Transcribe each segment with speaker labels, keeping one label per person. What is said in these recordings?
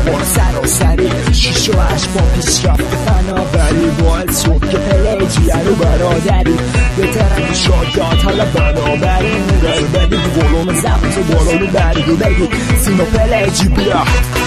Speaker 1: با سراسری 6 و 8 با پیشرفت فناوری باعث شد که پلیجیه رو برادری به طرف شادیات حالا بنابری نگاه بدی ولوم زبط و بالا رو برگی بگی سینا پلیجی بیا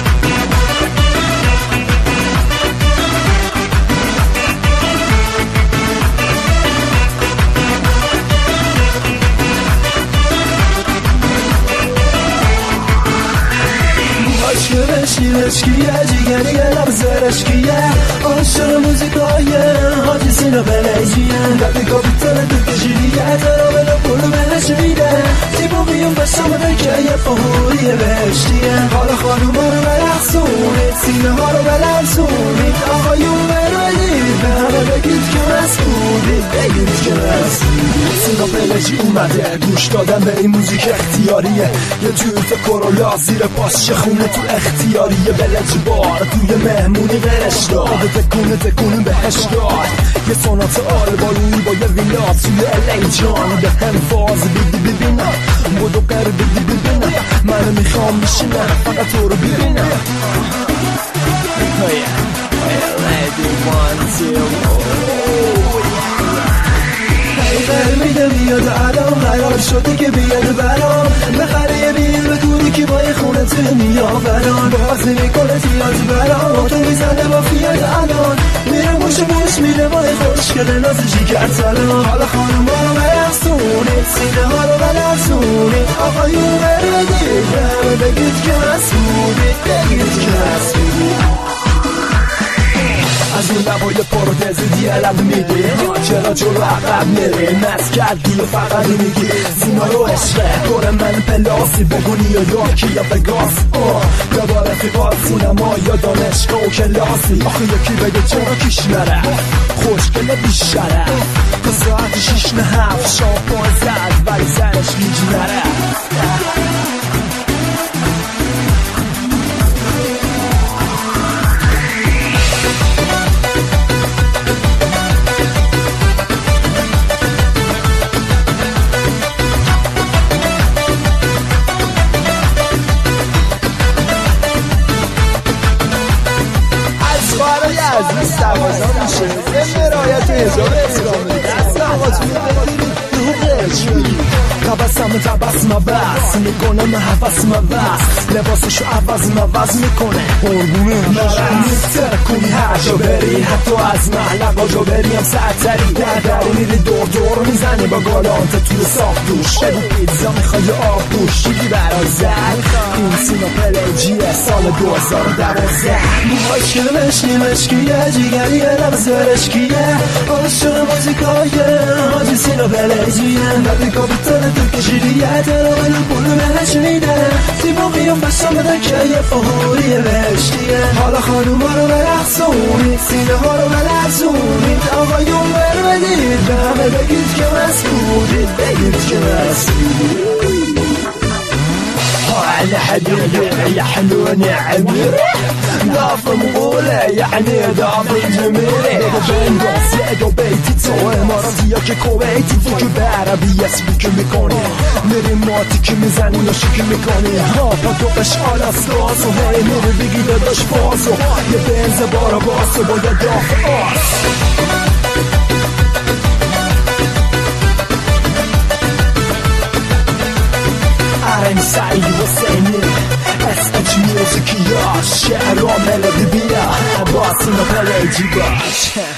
Speaker 2: عشقیه جیگری لب زرشکیه عاشق موزیکایه حاجی سینا پلیجیه دقی کابیتر تو کشیدیه ترابل پولو بهش میده تیبو بیون بشم که یه فهوریه بهشتیه حالا خانوما رو برقصونید سینه ها رو بلرزونید آقایون برودید به همه بگید که مسئولید بگید که مسئولید سینا پلیجی اومده گوش دادن به این موزیک اختیاریه یه جورت کرولا زیر پاش خونه تو اختیاریه بلج بار توی مهمونی برش داد تکونه بهش داد یه سونات آلبالوی با یه ویلا توی الی جان به هم فاز بیدی ببینم بودو قر بیدی ببینم منو میخوام بشینم فقط تو رو ببینم میده بیاد الان قرار شده که بیاد برام بخره یه بیل بدونی که با یه خونه تو میآوران بازی میکنه تیاز برام تو میزنه با فیاد الان میره موش میره با خوشگل ناز جیگر سلام حالا خانوما رو برقصونید سینه ها رو بلرزونید آقایون بردید همه بگید که مسئولید بگید که مسئولید از اون لبای پرودزی دیگه لب میگی چرا جلو عقب میری مست کردی و فقط میگی سینا رو عشقه دور من پلاسی بگو نیویورکی یا وگاس یا با رفیقات سینما یا دانشگاه و کلاسی آخه یکی بگه چرا کش نره خوشگله بیشتره تا ساعت 6 نه 7 شامپان زد ولی سرش هیچ نره
Speaker 1: عزیز دوازان میشه به مرایت هزار اسلامی دست آقاتون بگیرید دوغش بگید تبسم بس میکنه محفظ بس لباسشو عوض میکنه قربونه نیستر کنی هر جا بری حتی از محلقا جا بری هم سرتری دری میری دور میزنی با گالانت توی ساخت دوش بگو پیتزا میخوای آب دوش چیدی برا زد این سینا پلیجیه سال 2012
Speaker 2: موهاش مشکیه جیگری لب زرشکیه عاشق موزیکایه حاجی سینا پلیجیه دقی کابیتر تو کشیدیه ترابل پولو بهش میده تیبو بیون بشم بده که یه فهوریه بهشتیه حالا خانوما رو برقصونید سینه ها رو بلرزونید آقایون برودید به همه بگید که مسئولید بگید که مسئولید
Speaker 1: على حبيبي يا حلوة يا عميرة ضعف مغولة يعني ضعف جميلة بين قصيد وبيتي تسوي مرضية كويتي فوق بعربي اسمك ميكوني میری ماتی که میزنی ناشی که میکنی ها پا دوقش آلاسکاس و هی میری بگی داداش باز و یه بنز بارا باز و باید داف آس عرم سعی و سینی اسمچ موزیکی ها شعر و ملودی بیا با سینا پلیجی باش